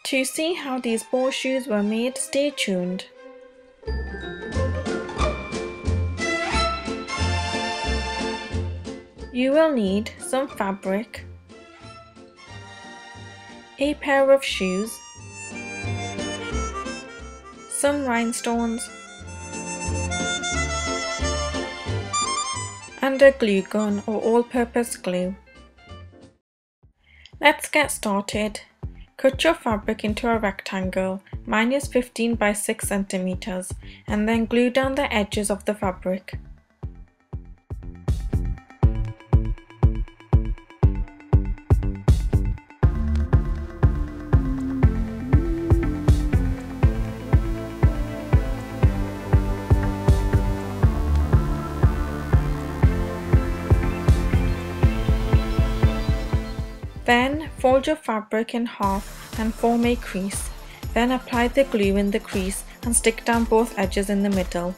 To see how these bow shoes were made, stay tuned. You will need some fabric, a pair of shoes, some rhinestones, and a glue gun or all-purpose glue. Let's get started. Cut your fabric into a rectangle. Mine is 15 by 6 centimeters, and then glue down the edges of the fabric. Then fold your fabric in half and form a crease. Then apply the glue in the crease and stick down both edges in the middle.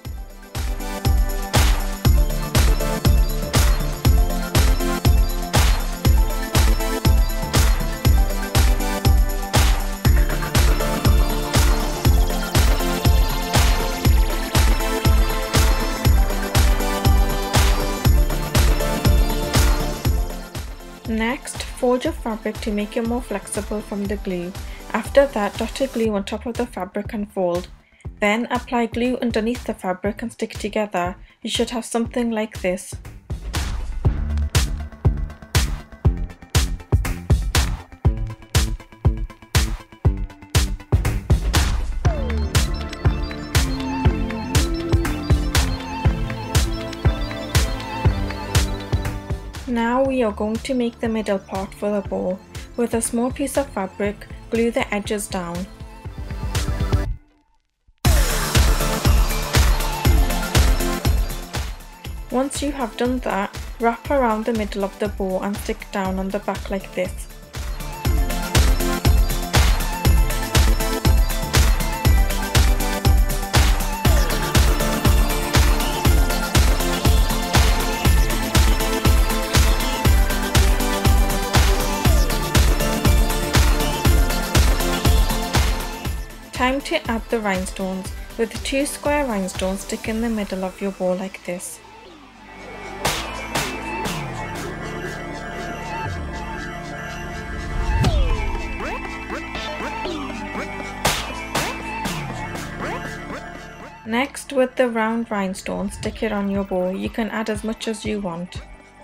Next, fold your fabric to make it more flexible from the glue. After that, dot a glue on top of the fabric and fold. Then apply glue underneath the fabric and stick together. You should have something like this. Now we are going to make the middle part for the bow. With a small piece of fabric, glue the edges down. Once you have done that, wrap around the middle of the bow and stick down on the back like this. Time to add the rhinestones. With 2 square rhinestones, stick in the middle of your bow like this. Next, with the round rhinestone, stick it on your bow. You can add as much as you want.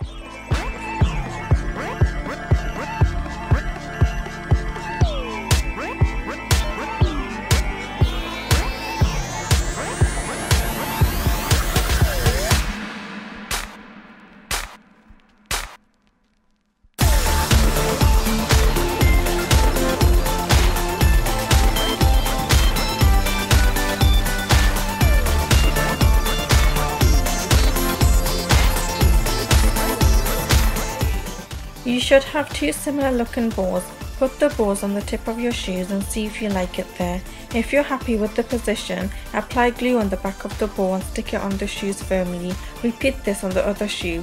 You should have 2 similar looking bows. Put the bows on the tip of your shoes and see if you like it there. If you're happy with the position, apply glue on the back of the bow and stick it on the shoes firmly. Repeat this on the other shoe.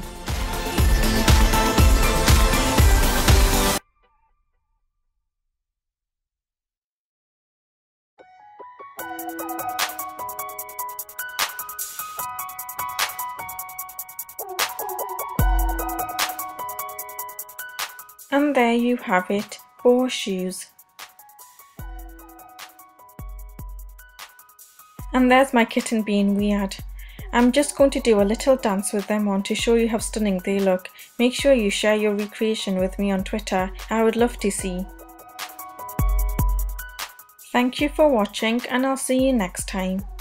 And there you have it, bow shoes. And there's my kitten being weird. I'm just going to do a little dance with them on to show you how stunning they look. Make sure you share your recreation with me on Twitter. I would love to see. Thank you for watching, and I'll see you next time.